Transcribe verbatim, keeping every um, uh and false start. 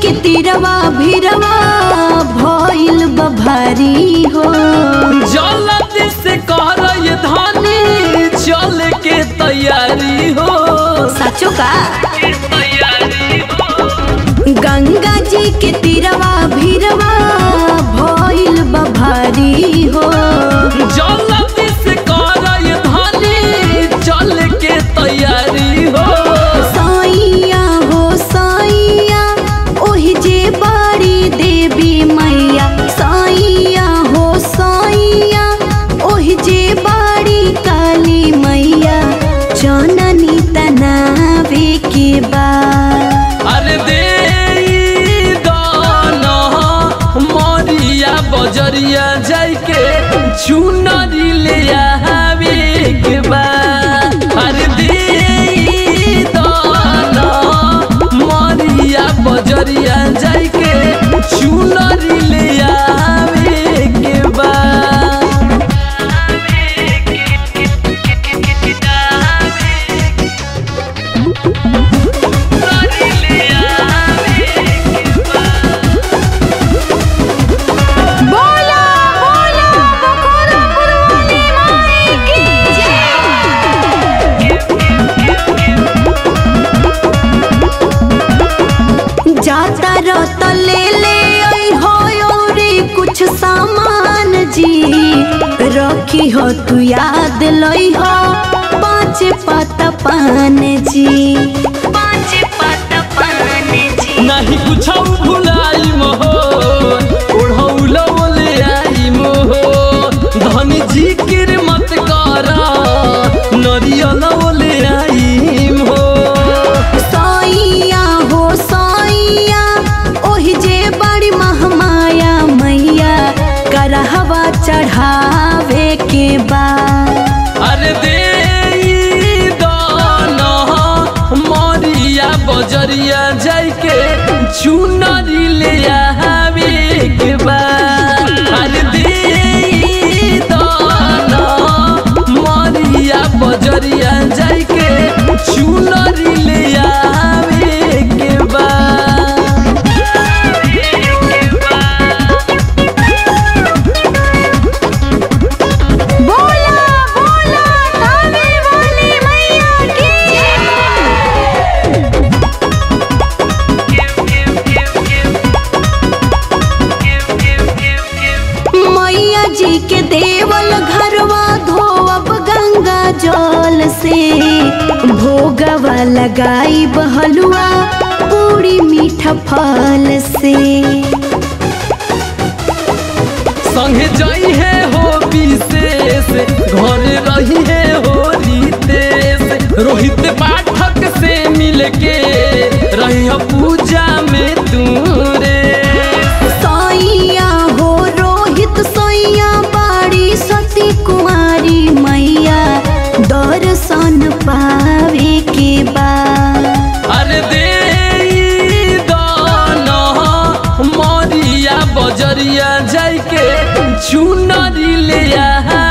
के तीरवा भीरवा भइल बभारी हो। जल्दी से कर धानी चल के तैयारी हो। सचो का गंगा जी के तीरवा भीरवा भइल बभारी हो। जल्दी से कर धानी चल के तैयारी हो। साइया हो साइया ओहि जे बाड़ी देवी मैया। साइया हो साइया ओहि जे बाड़ी काली मैया। जननी तनावे के बा अरे दे दाना मोरिया बजरिया जाई के चुनरी ले आवे के बा। अरे दे दाना मोरिया बजरिया जाई के चुनरी ले आवे के बा। जाता रत ले ले आई हो रे कुछ सामान जी। रखी हो तू याद लई हो पाँच पत्ता पान जी। पाँच पत्ता पान जी नहीं कुछ भुलाई मोहो ओढ़ौलो ले आई मोहो। धनी जी किर मत करा नरियल ले आई मोहो। साइया हो साइया ओहि जे बड़ी महमाया मैया। करहवा चढ़ावे के बा अरे दे दाना मोरिया बजरिया जाई के चुनरी ले आवे के बा। अरे दे दाना मोरिया बजरिया जाई के चुनरी ले आवे के बा। बोला बोला थावे वाली मैया की मैया जी के देवल घरवा धोअब गंगा जल से। भोगवा लगाई बहलुआ पूरी मीठा फल से। संगे जाई है हो विशेष घर रही है हो रितेश। रोहित पाठक से मिलके रही हो पूजा में तूरे। साइया हो रोहित साइया बाड़ी सती कुमारी मैया। दर्शन पावे के बा अरे दे दाना मोरिया बजरिया जाई के चुनरी ले आ।